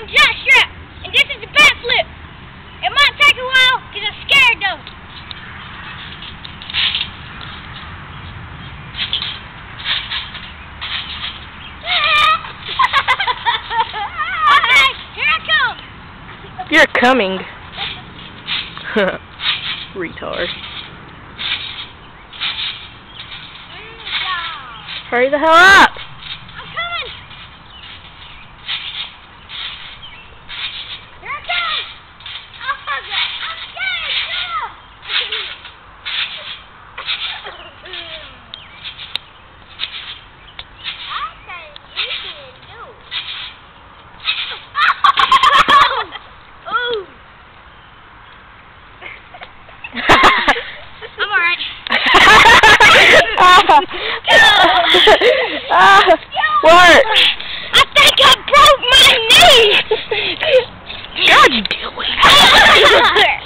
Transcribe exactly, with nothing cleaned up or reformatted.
Jockstrap, and this is the backflip. It might take a while because I'm scared though. Okay, here I come. You're coming. Retard. Hurry the hell up! I'm coming. Here I come. Oh, I'm scared. Come I think you can do it. Ooh. I'm alright. Ah, what? I think I broke my knee. God, you do it.